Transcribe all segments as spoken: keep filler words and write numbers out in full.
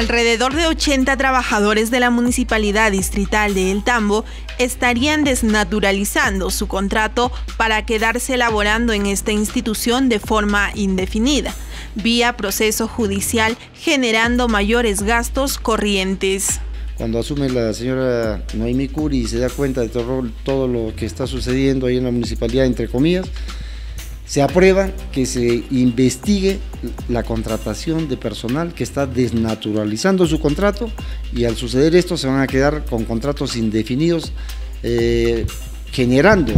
Alrededor de ochenta trabajadores de la Municipalidad Distrital de El Tambo estarían desnaturalizando su contrato para quedarse laborando en esta institución de forma indefinida, vía proceso judicial, generando mayores gastos corrientes. Cuando asume la señora Noemí Curi y se da cuenta de todo, todo lo que está sucediendo ahí en la municipalidad, entre comillas, se aprueba que se investigue la contratación de personal que está desnaturalizando su contrato, y al suceder esto se van a quedar con contratos indefinidos, eh, generando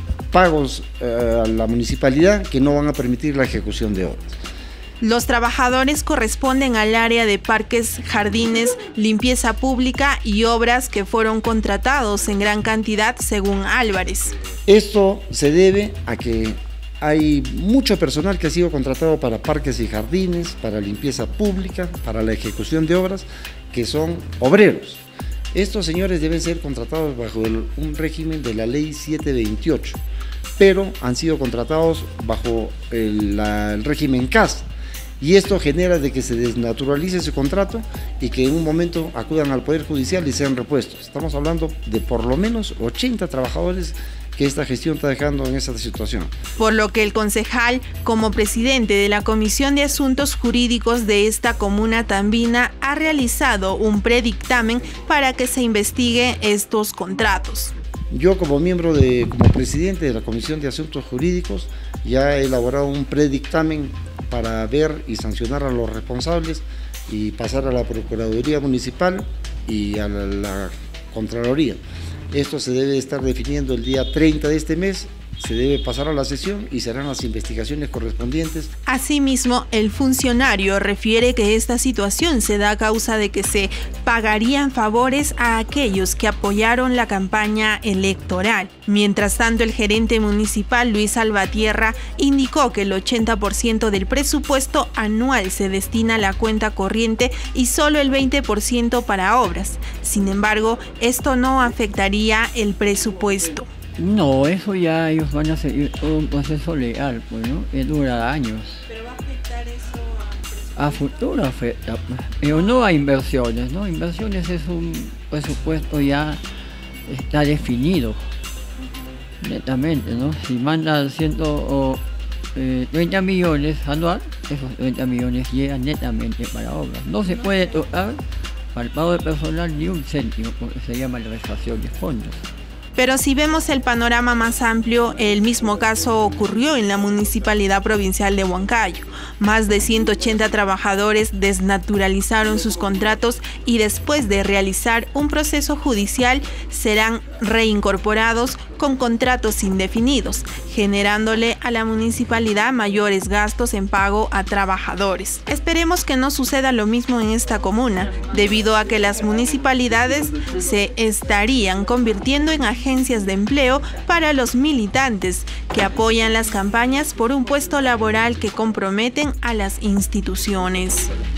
pagos eh, a la municipalidad que no van a permitir la ejecución de obras. Los trabajadores corresponden al área de parques, jardines, limpieza pública y obras que fueron contratados en gran cantidad, según Álvarez. Esto se debe a que hay mucho personal que ha sido contratado para parques y jardines, para limpieza pública, para la ejecución de obras, que son obreros. Estos señores deben ser contratados bajo el, un régimen de la ley siete veintiocho, pero han sido contratados bajo el, la, el régimen C A S. Y esto genera de que se desnaturalice ese contrato y que en un momento acudan al Poder Judicial y sean repuestos. Estamos hablando de por lo menos ochenta trabajadores que esta gestión está dejando en esa situación. Por lo que el concejal, como presidente de la Comisión de Asuntos Jurídicos de esta comuna tambina, ha realizado un predictamen para que se investigue estos contratos. Yo como miembro de, como presidente de la Comisión de Asuntos Jurídicos, ya he elaborado un predictamen para ver y sancionar a los responsables y pasar a la Procuraduría Municipal y a la, la Contraloría. Esto se debe estar definiendo el día treinta de este mes, se debe pasar a la sesión y serán las investigaciones correspondientes. Asimismo, el funcionario refiere que esta situación se da a causa de que se pagarían favores a aquellos que apoyaron la campaña electoral. Mientras tanto, el gerente municipal Luis Salvatierra indicó que el ochenta por ciento del presupuesto anual se destina a la cuenta corriente y solo el veinte por ciento para obras. Sin embargo, esto no afectaría el presupuesto. No, eso ya ellos van a seguir todo un proceso legal, pues, ¿no? Que dura años. ¿Pero va a afectar eso a, a futuro afecta, pues, pero no a inversiones, ¿no? Inversiones es un presupuesto ya está definido, netamente, ¿no? Si mandan ciento treinta millones anual, esos treinta millones llegan netamente para obras. No se puede tocar para el pago de personal ni un céntimo, porque se llama malversación de fondos. Pero si vemos el panorama más amplio, el mismo caso ocurrió en la Municipalidad Provincial de Huancayo. Más de ciento ochenta trabajadores desnaturalizaron sus contratos y después de realizar un proceso judicial serán reincorporados con contratos indefinidos, generándole a la municipalidad mayores gastos en pago a trabajadores. Esperemos que no suceda lo mismo en esta comuna, debido a que las municipalidades se estarían convirtiendo en agencias de empleo para los militantes que apoyan las campañas por un puesto laboral que comprometen a las instituciones.